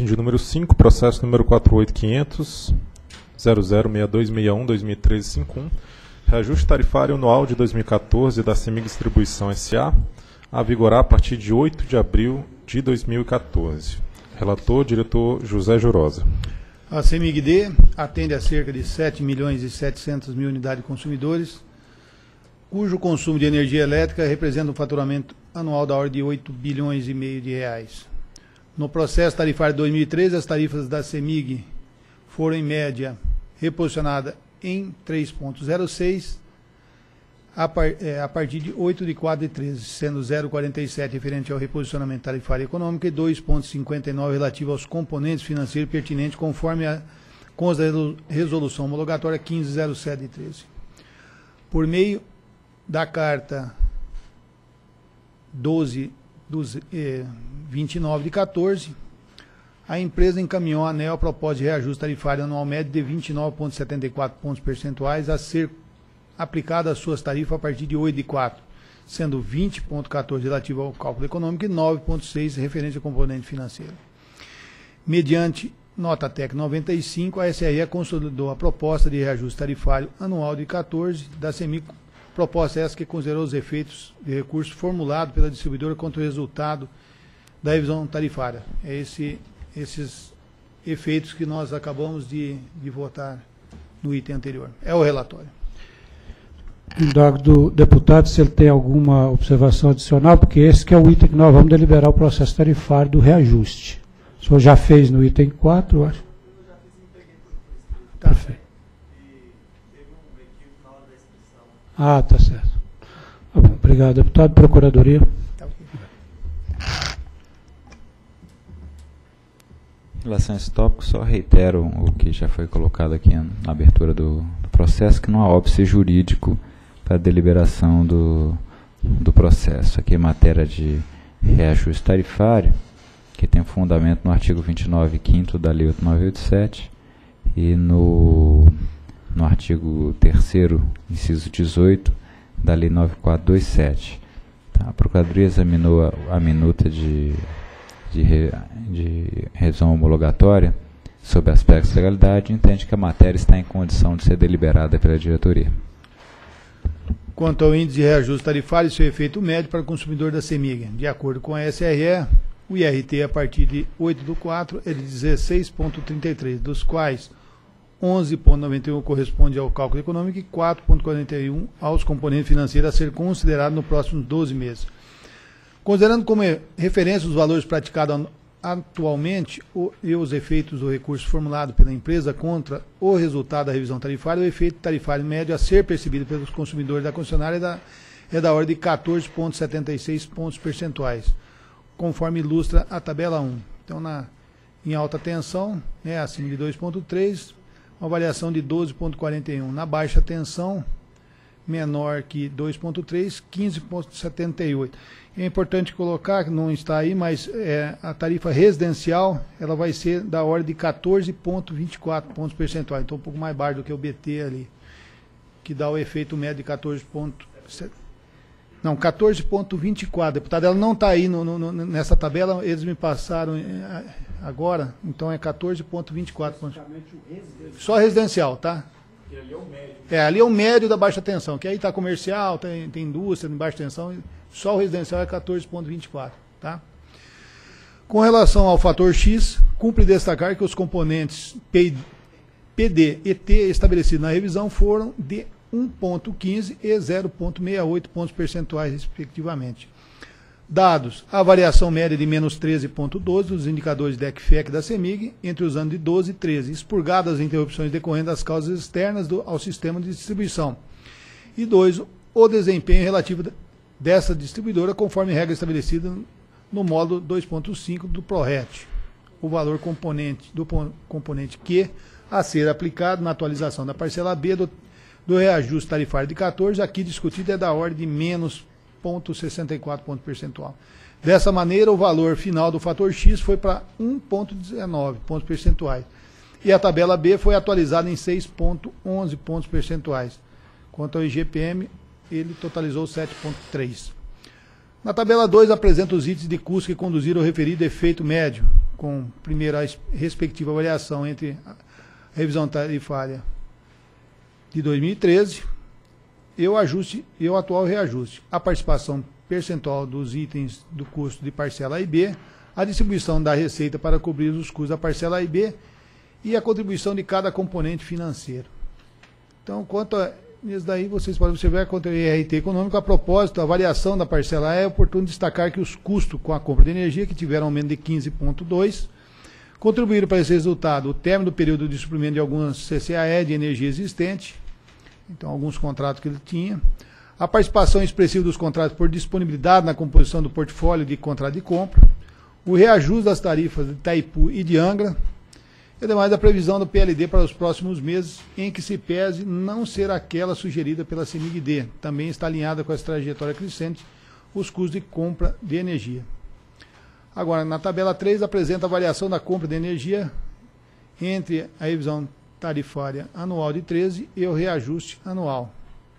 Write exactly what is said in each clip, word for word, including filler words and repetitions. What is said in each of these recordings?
Item de número cinco, processo número quatro oito quinhentos, zero zero seis dois seis um, dois mil e treze cinquenta e um, reajuste tarifário anual de dois mil e quatorze da CEMIG Distribuição S A, a vigorar a partir de oito de abril de dois mil e quatorze. Relator, diretor José Jurosa. A CEMIG-D atende a cerca de sete milhões e setecentas mil unidades de consumidores, cujo consumo de energia elétrica representa um faturamento anual da ordem de oito bilhões e meio de reais. No processo tarifário de dois mil e treze, as tarifas da CEMIG foram, em média, reposicionadas em três vírgula zero seis, a, par, é, a partir de oito de quatro de treze, sendo zero vírgula quarenta e sete referente ao reposicionamento tarifário econômico e dois vírgula cinquenta e nove relativo aos componentes financeiros pertinentes, conforme a, com a resolução homologatória quinze zero sete de treze. Por meio da carta doze vinte e nove de quatorze, a empresa encaminhou à ANEEL a proposta de reajuste tarifário anual médio de vinte e nove vírgula setenta e quatro pontos percentuais a ser aplicada às suas tarifas a partir de oito de quatro, sendo vinte vírgula quatorze relativo ao cálculo econômico e nove vírgula seis referente ao componente financeiro. Mediante nota técnica noventa e cinco, a S R E consolidou a proposta de reajuste tarifário anual de quatorze da CEMIG, proposta essa que considerou os efeitos de recurso formulado pela distribuidora contra o resultado da revisão tarifária. É esse, esses efeitos que nós acabamos de, de votar no item anterior. É o relatório. Indago do deputado se ele tem alguma observação adicional, porque esse que é o item que nós vamos deliberar o processo tarifário do reajuste. O senhor já fez no item quatro, eu acho? Tá. Perfeito. Ah, tá certo. Tá bom, obrigado, deputado. Procuradoria. Tá. Em relação a esse tópico, só reitero o que já foi colocado aqui na abertura do, do processo, que não há óbice jurídico para a deliberação do, do processo. Aqui é matéria de reajuste tarifário, que tem fundamento no artigo vinte e nove, quinto da Lei oito mil novecentos e oitenta e sete e no, no artigo terceiro, inciso dezoito, da Lei nove mil quatrocentos e vinte e sete. Tá? A Procuradoria examinou a, a minuta de, de, re, de revisão homologatória sobre aspectos de legalidade e entende que a matéria está em condição de ser deliberada pela diretoria. Quanto ao índice de reajuste tarifário e seu efeito médio para o consumidor da CEMIG, de acordo com a S R E, o I R T a partir de oito do quatro é de dezesseis vírgula trinta e três, dos quais onze vírgula noventa e um corresponde ao cálculo econômico e quatro vírgula quarenta e um aos componentes financeiros a ser considerado nos próximos doze meses. Considerando como referência os valores praticados atualmente o, e os efeitos do recurso formulado pela empresa contra o resultado da revisão tarifária, o efeito tarifário médio a ser percebido pelos consumidores da concessionária é da, é da ordem de quatorze vírgula setenta e seis pontos percentuais, conforme ilustra a tabela um. Então, na, em alta tensão, né, acima de dois vírgula três, uma variação de doze vírgula quarenta e um. Na baixa tensão, menor que dois vírgula três, quinze vírgula setenta e oito. É importante colocar, que não está aí, mas é, a tarifa residencial ela vai ser da ordem de quatorze vírgula vinte e quatro pontos percentuais, então um pouco mais baixo do que o B T ali, que dá o efeito médio de quatorze vírgula sete. Não, quatorze vírgula vinte e quatro, deputado, ela não está aí no, no, nessa tabela, eles me passaram agora, então é quatorze vírgula vinte e quatro pontos. Só residencial, tá? E ali é o médio. É, ali é o médio da baixa tensão, que aí está comercial, tem, tem indústria de baixa tensão, só o residencial é quatorze vírgula vinte e quatro, tá? Com relação ao fator X, cumpre destacar que os componentes P D e T estabelecidos na revisão foram de um vírgula quinze e zero vírgula sessenta e oito pontos percentuais, respectivamente. Dados, a variação média de menos treze vírgula doze dos indicadores D E C F E C da CEMIG entre os anos de doze e treze, expurgadas as interrupções decorrentes das causas externas do, ao sistema de distribuição. E dois, o desempenho relativo dessa distribuidora conforme regra estabelecida no módulo dois ponto cinco do PRORET, o valor componente do componente Q a ser aplicado na atualização da parcela B do, do reajuste tarifário de quatorze, aqui discutido é da ordem de menos zero vírgula sessenta e quatro ponto percentual. Dessa maneira, o valor final do fator X foi para um vírgula dezenove pontos percentuais. E a tabela B foi atualizada em seis vírgula onze pontos percentuais. Quanto ao I G P M, ele totalizou sete vírgula três. Na tabela dois, apresenta os itens de custo que conduziram ao referido efeito médio, com primeiro a respectiva avaliação entre a revisão tarifária de dois mil e treze e o ajuste e o atual reajuste, a participação percentual dos itens do custo de parcela A e B, a distribuição da receita para cobrir os custos da parcela A e B e a contribuição de cada componente financeiro. Então, quanto a isso daí, vocês podem observar quanto ao I R T econômico, a propósito, a variação da parcela A, é oportuno destacar que os custos com a compra de energia, que tiveram aumento de quinze vírgula dois, contribuíram para esse resultado o término do período de suprimento de algumas C C A E de energia existente, então alguns contratos que ele tinha, a participação expressiva dos contratos por disponibilidade na composição do portfólio de contrato de compra, o reajuste das tarifas de Itaipu e de Angra, e ademais a previsão do P L D para os próximos meses, em que se pese não ser aquela sugerida pela CEMIG-D. Também está alinhada com essa trajetória crescente os custos de compra de energia. Agora, na tabela três, apresenta a variação da compra de energia entre a revisão tarifária anual de treze e o reajuste anual.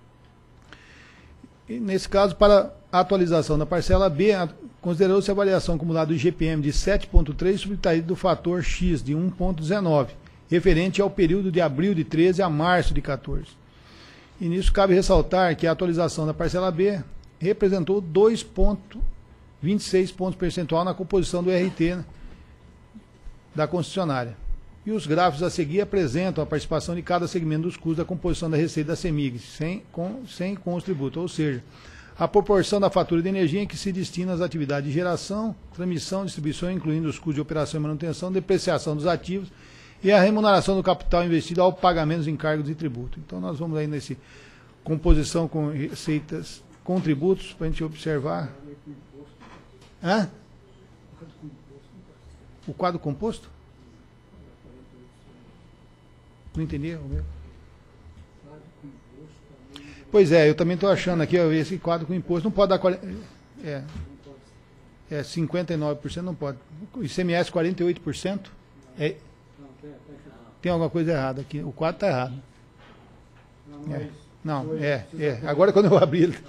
E, nesse caso, para a atualização da parcela B, considerou-se a variação acumulada do I G P M de sete vírgula três subtraído do fator X de um vírgula dezenove, referente ao período de abril de treze a março de quatorze. E nisso cabe ressaltar que a atualização da parcela B representou dois vírgula vinte e seis pontos percentual na composição do R T da concessionária. E os gráficos a seguir apresentam a participação de cada segmento dos custos da composição da receita da CEMIG, sem com, sem com os tributos, ou seja, a proporção da fatura de energia em que se destina às atividades de geração, transmissão, distribuição, incluindo os custos de operação e manutenção, depreciação dos ativos e a remuneração do capital investido ao pagamento dos encargos e tributo. Então nós vamos aí nesse composição com receitas com tributos, para a gente observar. Hã? O quadro composto? Não entendi, Romeu? Pois é, eu também estou achando aqui, ó, esse quadro com imposto não pode dar quarenta, é, é cinquenta e nove por cento, não pode. O I C M S quarenta e oito por cento. É, tem alguma coisa errada aqui. O quadro está errado. É, não, é, é. Agora quando eu abri ele.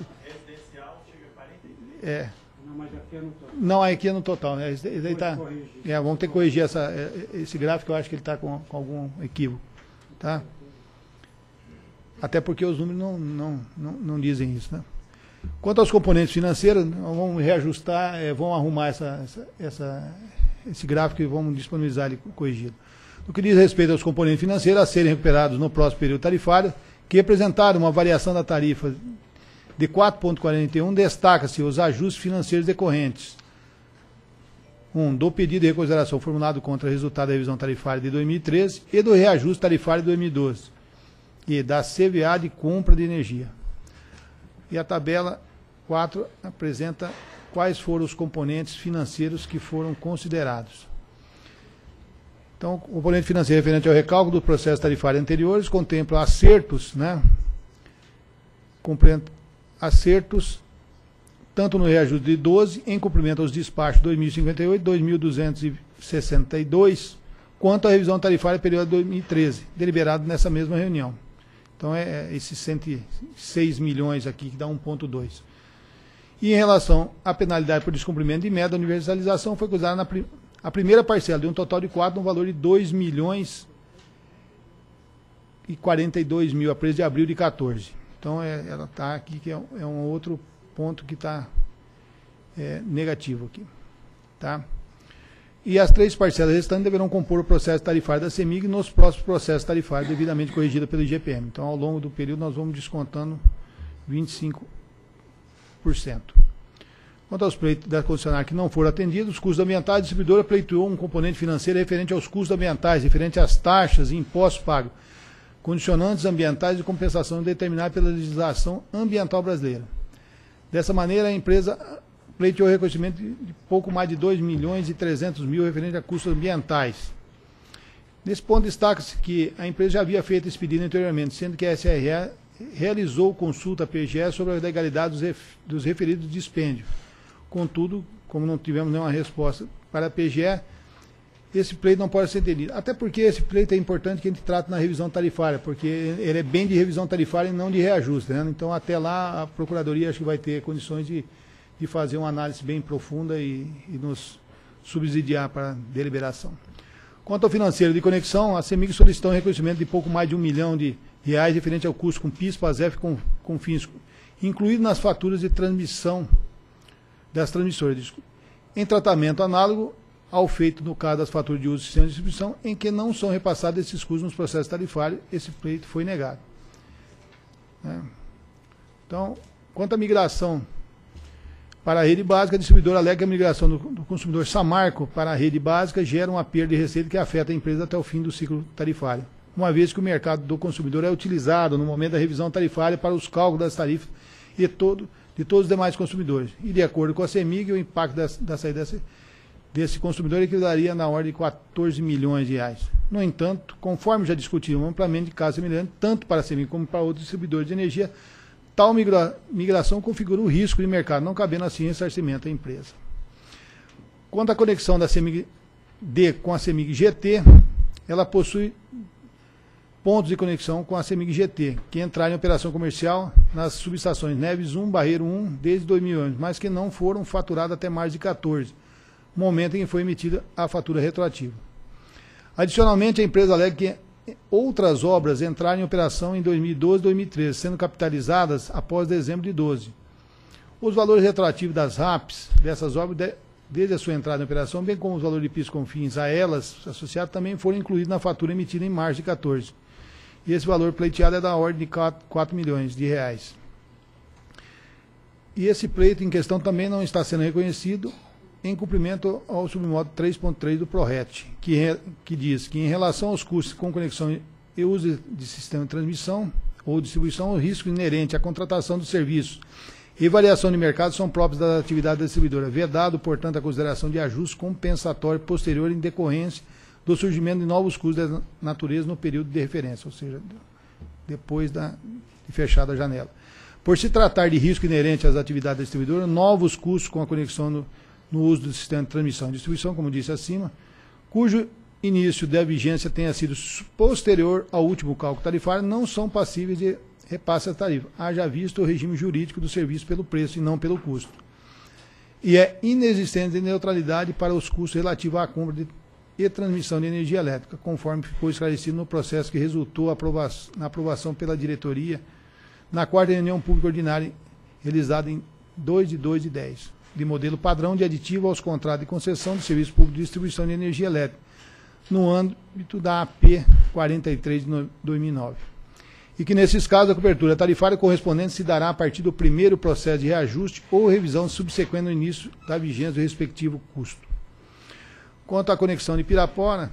É. Não, aqui é no total. É, esse daí tá, é, vamos ter que corrigir essa, esse gráfico, eu acho que ele está com, com algum equívoco. Tá? Até porque os números não, não, não, não dizem isso. Né? Quanto aos componentes financeiros, vamos reajustar, é, vamos arrumar essa, essa, essa, esse gráfico e vamos disponibilizar ele corrigido. No que diz respeito aos componentes financeiros a serem recuperados no próximo período tarifário, que representaram uma variação da tarifa de quatro vírgula quarenta e um, destaca-se os ajustes financeiros decorrentes. Um, do pedido de reconsideração formulado contra o resultado da revisão tarifária de dois mil e treze e do reajuste tarifário de dois mil e doze. E da C V A de compra de energia. E a tabela quatro apresenta quais foram os componentes financeiros que foram considerados. Então, o componente financeiro referente ao recálculo do processo tarifário anteriores contempla acertos, né? Compreende acertos tanto no reajuste de doze, em cumprimento aos despachos dois mil e cinquenta e oito, dois mil duzentos e sessenta e dois, quanto à revisão tarifária período dois mil e treze, deliberado nessa mesma reunião. Então, é, é esses cento e seis milhões aqui, que dá um vírgula dois. E em relação à penalidade por descumprimento de meta da universalização, foi considerada na prim a primeira parcela de um total de quatro, no valor de dois milhões e quarenta e dois mil, a preço de abril de quatorze. Então, é, ela está aqui, que é, é um outro ponto que está é, negativo aqui. Tá? E as três parcelas restantes deverão compor o processo tarifário da CEMIG nos próximos processos tarifários devidamente corrigidos pelo I G P M. Então, ao longo do período, nós vamos descontando vinte e cinco por cento. Quanto aos pleitos da concessionária que não foram atendidos, os custos ambientais, a distribuidora pleiteou um componente financeiro referente aos custos ambientais, referente às taxas e impostos pagos, condicionantes ambientais e compensação determinados pela legislação ambiental brasileira. Dessa maneira, a empresa pleiteou reconhecimento de pouco mais de dois milhões e trezentos mil referente a custos ambientais. Nesse ponto, destaca-se que a empresa já havia feito esse pedido anteriormente, sendo que a S R E realizou consulta à P G E sobre a legalidade dos, ref, dos referidos dispêndios. Contudo, como não tivemos nenhuma resposta para a P G E, esse pleito não pode ser entendido. Até porque esse pleito é importante que a gente trate na revisão tarifária, porque ele é bem de revisão tarifária e não de reajuste. Né? Então, até lá, a Procuradoria acho que vai ter condições de, de fazer uma análise bem profunda e, e nos subsidiar para deliberação. Quanto ao financeiro de conexão, a CEMIG solicitou um reconhecimento de pouco mais de um milhão de reais referente ao custo com PIS, PASEF com, com fins, incluído nas faturas de transmissão das transmissoras, em tratamento análogo ao feito no caso das faturas de uso do sistema de distribuição, em que não são repassados esses custos nos processos tarifários. Esse pleito foi negado. É. Então, quanto à migração para a rede básica, a distribuidora alega que a migração do, do consumidor Samarco para a rede básica gera uma perda de receita que afeta a empresa até o fim do ciclo tarifário, uma vez que o mercado do consumidor é utilizado no momento da revisão tarifária para os cálculos das tarifas e todo, de todos os demais consumidores. E, de acordo com a CEMIG, o impacto da, da saída desse, desse consumidor equivaleria na ordem de quatorze milhões de reais. No entanto, conforme já discutimos amplamente de casos semelhantes, tanto para a CEMIG como para outros distribuidores de energia, tal migra migração configura o risco de mercado, não cabendo assim ressarcimento à empresa. Quanto à conexão da CEMIG-D com a CEMIG-G T, ela possui pontos de conexão com a CEMIG-G T, que entraram em operação comercial nas subestações Neves um, Barreiro um, desde dois mil e onze, mas que não foram faturadas até março de quatorze, momento em que foi emitida a fatura retroativa. Adicionalmente, a empresa alega que outras obras entraram em operação em dois mil e doze e dois mil e treze, sendo capitalizadas após dezembro de doze. Os valores retroativos das R A Ps dessas obras, de, desde a sua entrada em operação, bem como os valores de PIS com fins a elas associados, também foram incluídos na fatura emitida em março de quatorze. E esse valor pleiteado é da ordem de quatro milhões de reais. E esse pleito em questão também não está sendo reconhecido em cumprimento ao submodo três ponto três do PRORET, que, re, que diz que em relação aos custos com conexão e uso de sistema de transmissão ou distribuição, o risco inerente à contratação do serviço e variação de mercado são próprios da atividade da distribuidora, vedado, portanto, a consideração de ajuste compensatório posterior em decorrência do surgimento de novos custos da natureza no período de referência, ou seja, depois da, de fechada a janela. Por se tratar de risco inerente às atividades da distribuidora, novos custos com a conexão no no uso do sistema de transmissão e distribuição, como disse acima, cujo início da vigência tenha sido posterior ao último cálculo tarifário, não são passíveis de repasse da tarifa, haja visto o regime jurídico do serviço pelo preço e não pelo custo. E é inexistente de neutralidade para os custos relativos à compra de, e transmissão de energia elétrica, conforme ficou esclarecido no processo que resultou aprovação, na aprovação pela diretoria na quarta reunião pública ordinária realizada em dois de dois de dez. De modelo padrão de aditivo aos contratos de concessão de serviço público de distribuição de energia elétrica, no âmbito da A P quarenta e três de dois mil e nove. E que, nesses casos, a cobertura tarifária correspondente se dará a partir do primeiro processo de reajuste ou revisão subsequente ao início da vigência do respectivo custo. Quanto à conexão de Pirapora,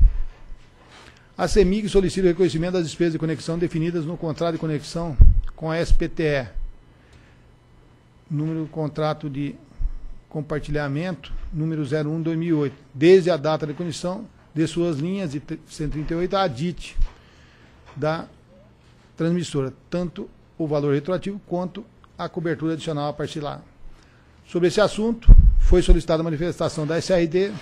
a CEMIG solicita o reconhecimento das despesas de conexão definidas no contrato de conexão com a S P T E, número do contrato de compartilhamento número zero um dois mil e oito, desde a data de conexão de suas linhas de cento e trinta e oito à D I T da transmissora, tanto o valor retroativo quanto a cobertura adicional a parcelar. Sobre esse assunto, foi solicitada a manifestação da S R D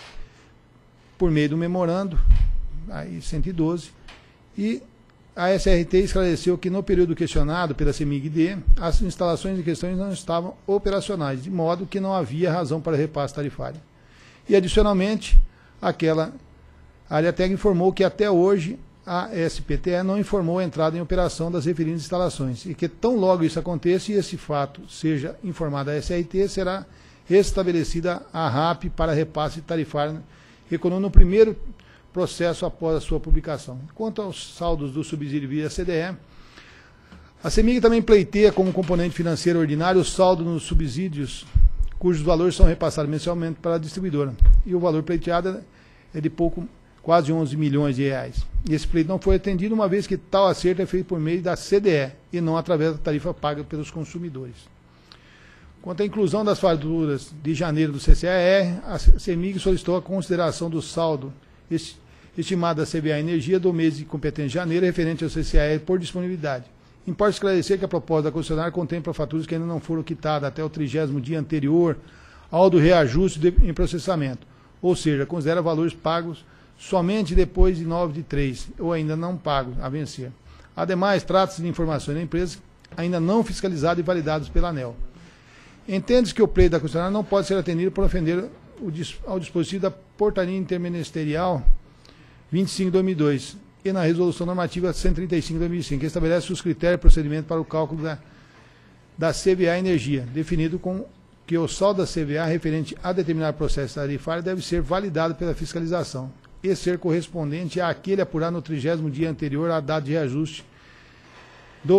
por meio do memorando, aí cento e doze, e a S R T esclareceu que no período questionado pela CEMIG-D, as instalações em questão não estavam operacionais, de modo que não havia razão para repasse tarifário. E, adicionalmente, aquela a Aliatec informou que até hoje a S P T E não informou a entrada em operação das referidas instalações, e que tão logo isso aconteça e esse fato seja informado à S R T, será estabelecida a R A P para repasse tarifário econômico no primeiro processo após a sua publicação. Quanto aos saldos do subsídio via C D E, a CEMIG também pleiteia como componente financeiro ordinário o saldo nos subsídios, cujos valores são repassados mensalmente para a distribuidora. E o valor pleiteado é de pouco, quase onze milhões de reais. E esse pleito não foi atendido, uma vez que tal acerto é feito por meio da C D E e não através da tarifa paga pelos consumidores. Quanto à inclusão das faturas de janeiro do C C A R, a CEMIG solicitou a consideração do saldo estimado da C B A Energia do mês de competência de janeiro, referente ao C C A R por disponibilidade. Importa esclarecer que a proposta da concessionária contempla faturas que ainda não foram quitadas até o trigésimo dia anterior ao do reajuste de, em processamento, ou seja, considera valores pagos somente depois de nove de três, ou ainda não pagos a vencer. Ademais, trata-se de informações da empresa ainda não fiscalizadas e validadas pela ANEEL. Entende-se que o pleito da concessionária não pode ser atendido por ofender o, ao dispositivo da Portaria Interministerial vinte e cinco de dois mil e dois e na Resolução Normativa cento e trinta e cinco de dois mil e cinco, que estabelece os critérios e procedimento para o cálculo da, da C V A Energia, definido com que o saldo da C V A referente a determinado processo tarifário deve ser validado pela fiscalização e ser correspondente àquele apurado no trigésimo dia anterior à data de reajuste do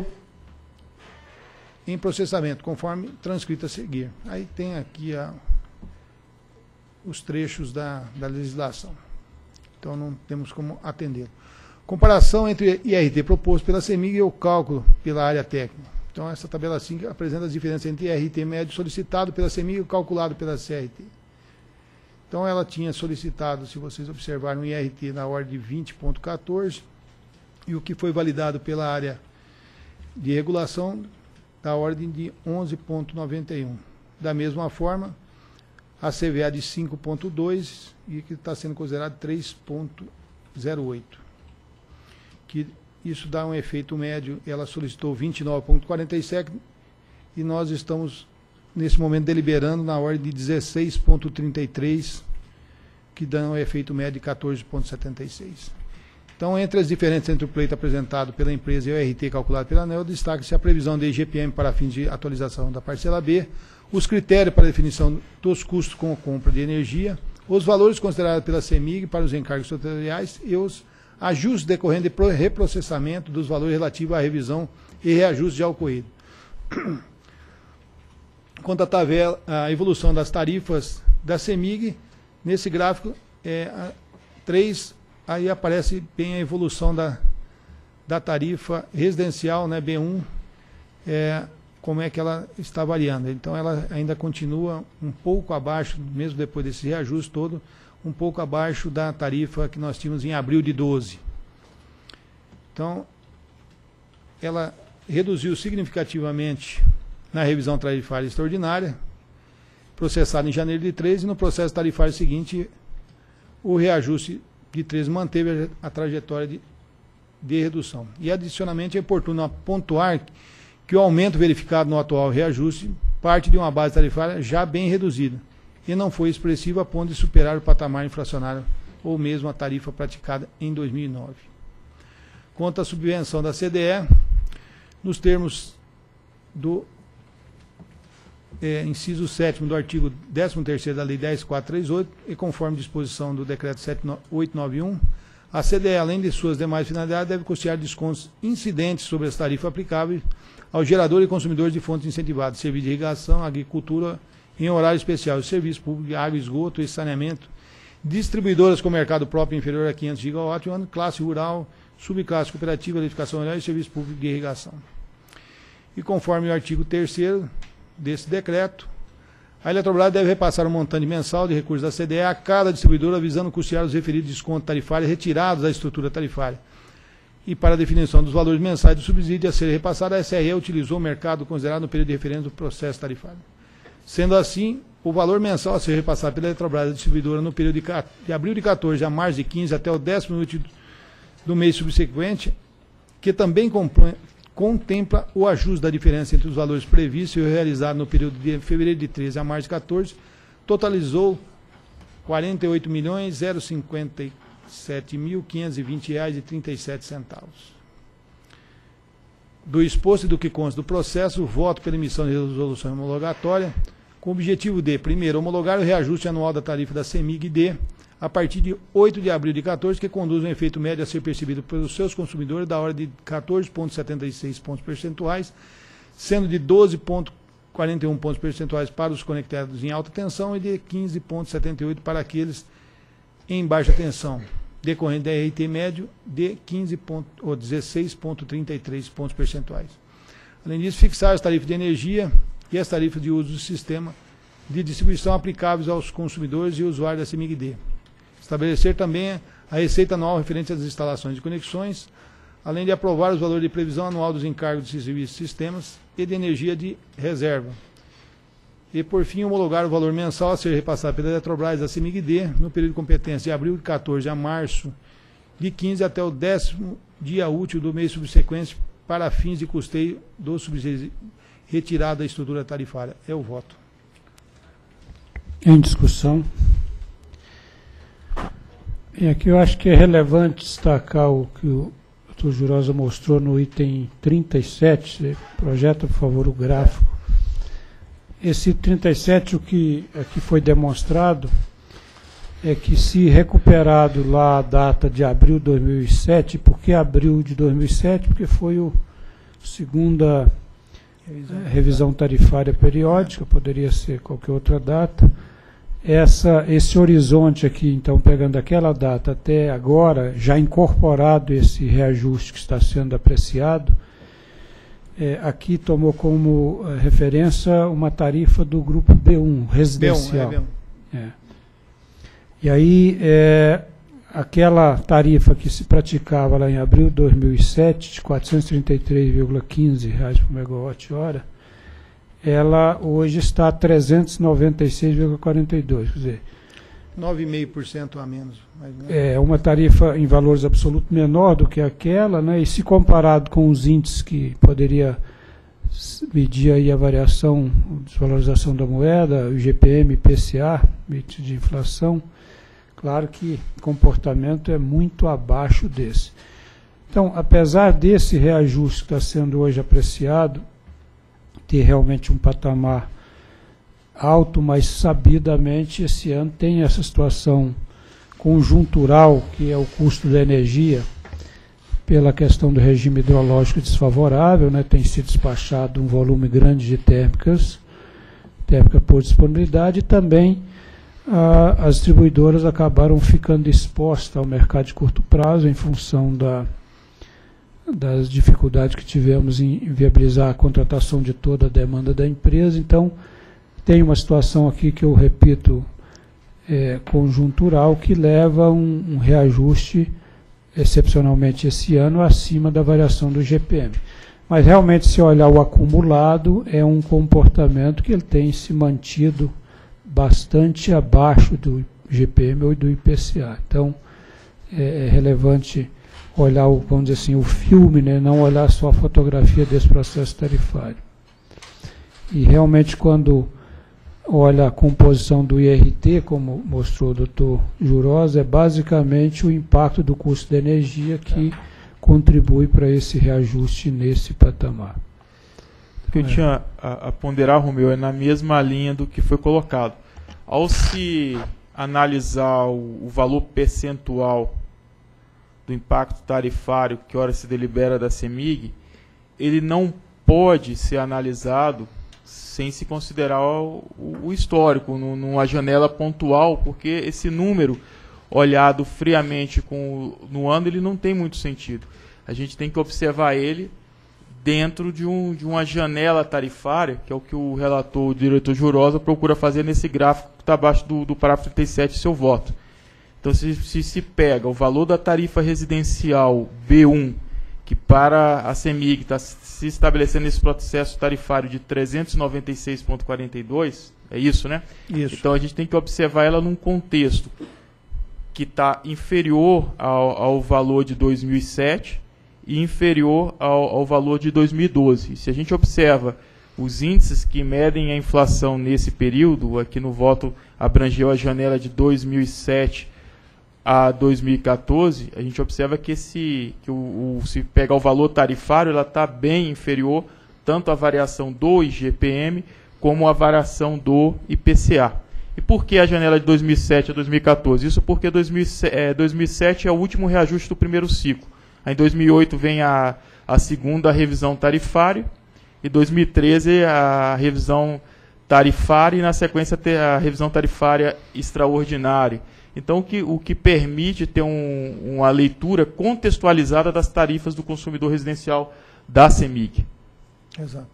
em processamento, conforme transcrito a seguir. Aí tem aqui a, os trechos da, da legislação. Então não temos como atendê-lo. Comparação entre I R T proposto pela CEMIG e o cálculo pela área técnica. Então essa tabela cinco apresenta as diferenças entre I R T médio solicitado pela CEMIG e o calculado pela C R T. Então ela tinha solicitado, se vocês observarem, um I R T na ordem de vinte ponto quatorze e o que foi validado pela área de regulação da ordem de onze ponto noventa e um. Da mesma forma, a C V A de cinco ponto dois e que está sendo considerado três ponto zero oito. Que isso dá um efeito médio, ela solicitou vinte e nove ponto quarenta e sete e nós estamos, nesse momento, deliberando na ordem de dezesseis ponto trinta e três, que dá um efeito médio de quatorze ponto setenta e seis. Então, entre as diferenças entre o pleito apresentado pela empresa e o I R T calculado pela ANEEL, destaca-se a previsão de I G P M para fins de atualização da parcela B, os critérios para definição dos custos com a compra de energia, os valores considerados pela CEMIG para os encargos setoriais e os ajustes decorrentes de reprocessamento dos valores relativos à revisão e reajuste já ocorrido. Quanto à tabela, a evolução das tarifas da CEMIG, nesse gráfico, é, a, três, aí aparece bem a evolução da, da tarifa residencial, né, B um, é, como é que ela está variando. Então, ela ainda continua um pouco abaixo, mesmo depois desse reajuste todo, um pouco abaixo da tarifa que nós tínhamos em abril de doze. Então, ela reduziu significativamente na revisão tarifária extraordinária, processada em janeiro de treze, e no processo tarifário seguinte, o reajuste de treze manteve a trajetória de, de redução. E, adicionalmente, é oportuno pontuar que o aumento verificado no atual reajuste parte de uma base tarifária já bem reduzida e não foi expressivo a ponto de superar o patamar inflacionário ou mesmo a tarifa praticada em dois mil e nove. Quanto à subvenção da C D E, nos termos do é, inciso sétimo do artigo décimo terceiro da Lei dez mil quatrocentos e trinta e oito e conforme disposição do Decreto sete mil oitocentos e noventa e um, a C D E, além de suas demais finalidades, deve custear descontos incidentes sobre as tarifas aplicáveis aos geradores e consumidores de fontes incentivadas, serviço de irrigação, agricultura em horário especial, serviço público de água, esgoto e saneamento, distribuidoras com mercado próprio inferior a quinhentos gigawatts, classe rural, subclasse cooperativa, eletrificação rural e serviço público de irrigação. E conforme o artigo terceiro desse decreto, a Eletrobras deve repassar um montante mensal de recursos da C D E a cada distribuidora, visando custear os referidos descontos tarifários retirados da estrutura tarifária. E para a definição dos valores mensais do subsídio a ser repassado, a S R E utilizou o mercado considerado no período de referência do processo tarifário. Sendo assim, o valor mensal a ser repassado pela Eletrobras, a distribuidora, no período de, de abril de quatorze a março de quinze até o décimo último do mês subsequente, que também contempla o ajuste da diferença entre os valores previstos e o realizado no período de fevereiro de treze a março de quatorze, totalizou quarenta e oito milhões, cinquenta e sete mil, quinhentos e vinte reais e trinta e sete centavos. Do exposto e do que consta do processo, o voto pela emissão de resolução homologatória, com o objetivo de, primeiro, homologar o reajuste anual da tarifa da CEMIG-D, a partir de oito de abril de quatorze, que conduz um efeito médio a ser percebido pelos seus consumidores da ordem de quatorze vírgula setenta e seis pontos percentuais, sendo de doze vírgula quarenta e um pontos percentuais para os conectados em alta tensão e de quinze vírgula setenta e oito para aqueles em baixa tensão, decorrente da R T médio de quinze ou dezesseis vírgula trinta e três pontos percentuais. Além disso, fixar as tarifas de energia e as tarifas de uso do sistema de distribuição aplicáveis aos consumidores e usuários da CEMIG-D. Estabelecer também a receita anual referente às instalações de conexões, além de aprovar os valores de previsão anual dos encargos de serviços de sistemas e de energia de reserva. E, por fim, homologar o valor mensal a ser repassado pela Eletrobras da CEMIG-D no período de competência de abril de quatorze a março de quinze até o décimo dia útil do mês subsequente para fins de custeio do subsídio retirado da estrutura tarifária. É o voto. Em discussão. E aqui eu acho que é relevante destacar o que o doutor Jurosa mostrou no item trinta e sete. Você projeta, por favor, o gráfico. Esse trinta e sete, o que aqui foi demonstrado é que, se recuperado lá a data de abril de dois mil e sete, por que abril de dois mil e sete? Porque foi a segunda revisão, é, revisão tarifária periódica, poderia ser qualquer outra data. Essa, esse horizonte aqui, então, pegando aquela data até agora, já incorporado esse reajuste que está sendo apreciado, é, aqui tomou como é, referência uma tarifa do grupo B um, residencial. B um, é B um. É. E aí, é, aquela tarifa que se praticava lá em abril de dois mil e sete, de quatrocentos e trinta e três vírgula quinze reais por megawatt-hora, ela hoje está a trezentos e noventa e seis vírgula quarenta e dois, quer dizer, nove vírgula cinco por cento a menos. É uma tarifa em valores absolutos menor do que aquela, né? E se comparado com os índices que poderia medir aí a variação, a desvalorização da moeda, o I G P M, I P C A, índice de inflação, claro que o comportamento é muito abaixo desse. Então, apesar desse reajuste que está sendo hoje apreciado, ter realmente um patamar alto, mas sabidamente esse ano tem essa situação conjuntural, que é o custo da energia, pela questão do regime hidrológico desfavorável, né, tem sido despachado um volume grande de térmicas, térmica por disponibilidade, e também ah, as distribuidoras acabaram ficando expostas ao mercado de curto prazo em função da, das dificuldades que tivemos em viabilizar a contratação de toda a demanda da empresa. Então, tem uma situação aqui que eu repito, é, conjuntural, que leva a um, um reajuste, excepcionalmente esse ano, acima da variação do I G P M. Mas realmente, se olhar o acumulado, é um comportamento que ele tem se mantido bastante abaixo do I G P M ou do I P C A. Então, é, é relevante olhar, o, vamos dizer assim, o filme, né, não olhar só a fotografia desse processo tarifário. E realmente, quando olha a composição do I R T, como mostrou o doutor Jurosa, é basicamente o impacto do custo da energia que é. contribui para esse reajuste nesse patamar. O que eu é. tinha a, a ponderar, Romeu, é na mesma linha do que foi colocado. Ao se analisar o, o valor percentual do impacto tarifário que ora se delibera da CEMIG, ele não pode ser analisado sem se considerar o, o histórico, no, numa janela pontual, porque esse número, olhado friamente com, no ano, ele não tem muito sentido. A gente tem que observar ele dentro de, um, de uma janela tarifária, que é o que o relator, o diretor Jurosa, procura fazer nesse gráfico que está abaixo do, do parágrafo trinta e sete, seu voto. Então, se, se se pega o valor da tarifa residencial B um, que para a CEMIG está se estabelecendo esse processo tarifário de trezentos e noventa e seis vírgula quarenta e dois, é isso, né? Isso. Então, a gente tem que observar ela num contexto que está inferior ao, ao valor de dois mil e sete e inferior ao, ao valor de dois mil e doze. E se a gente observa os índices que medem a inflação nesse período, aqui no voto abrangeu a janela de dois mil e sete a dois mil e quatorze, a gente observa que, esse, que o, o, se pegar o valor tarifário, ela está bem inferior tanto à variação do I G P M como à variação do I P C A. E por que a janela de dois mil e sete a dois mil e quatorze? Isso porque dois mil e sete é o último reajuste do primeiro ciclo. Aí, em dois mil e oito vem a, a segunda revisão tarifária, e dois mil e treze a revisão tarifária e, na sequência, a revisão tarifária extraordinária. Então, o que, o que permite ter um, uma leitura contextualizada das tarifas do consumidor residencial da CEMIG. Exato.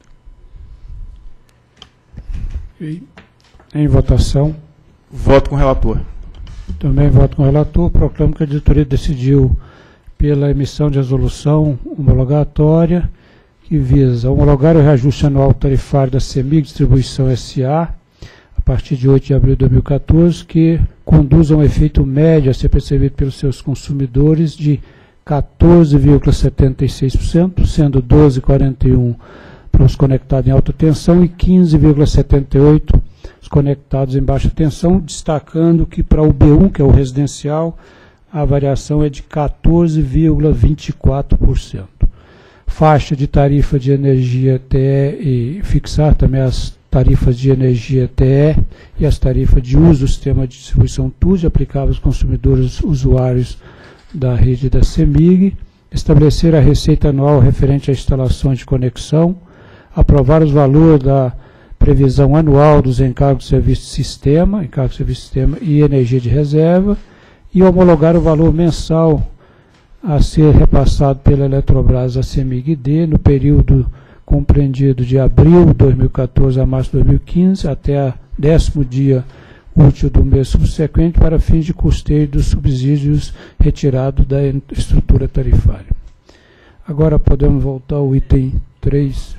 E, em votação. Voto com o relator. Também voto com o relator. Proclamo que a diretoria decidiu pela emissão de resolução homologatória que visa homologar o reajuste anual tarifário da CEMIG Distribuição S A a partir de oito de abril de dois mil e quatorze, que conduz a um efeito médio a ser percebido pelos seus consumidores de quatorze vírgula setenta e seis por cento, sendo doze vírgula quarenta e um por cento para os conectados em alta tensão e quinze vírgula setenta e oito por cento os conectados em baixa tensão, destacando que para o B um, que é o residencial, a variação é de quatorze vírgula vinte e quatro por cento. Faixa de tarifa de energia T E e fixar também as tarifas de energia T E e as tarifas de uso do sistema de distribuição T U S, aplicáveis aos consumidores usuários da rede da CEMIG, estabelecer a receita anual referente a instalações de conexão, aprovar os valores da previsão anual dos encargos de serviço de sistema, encargos de serviço de sistema e energia de reserva, e homologar o valor mensal a ser repassado pela Eletrobras à CEMIG-D no período compreendido de abril de dois mil e quatorze a março de dois mil e quinze até a décimo dia útil do mês subsequente para fins de custeio dos subsídios retirados da estrutura tarifária. Agora podemos voltar ao item três.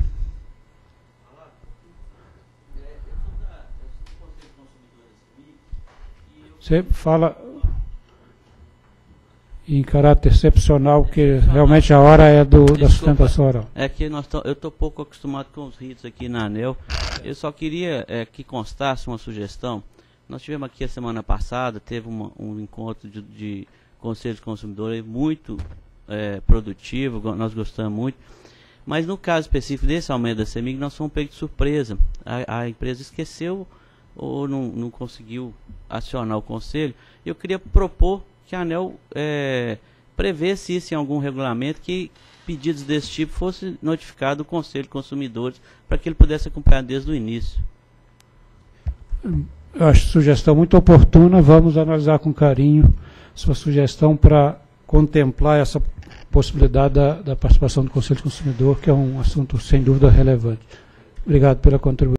Você fala em caráter excepcional, que realmente a hora é do, da sustentação oral. É que nós tô, eu estou pouco acostumado com os ritos aqui na ANEEL. Eu só queria é, que constasse uma sugestão. Nós tivemos aqui a semana passada, teve uma, um encontro de, de Conselho de Consumidores muito é, produtivo, nós gostamos muito. Mas no caso específico desse aumento da CEMIG, nós fomos pegos de surpresa. A, a empresa esqueceu ou não, não conseguiu acionar o Conselho. Eu queria propor que a ANEEL é, prevesse isso em algum regulamento, que pedidos desse tipo fossem notificados ao Conselho de Consumidores, para que ele pudesse acompanhar desde o início. Eu acho sugestão muito oportuna, vamos analisar com carinho sua sugestão para contemplar essa possibilidade da, da participação do Conselho de Consumidor, que é um assunto sem dúvida relevante. Obrigado pela contribuição.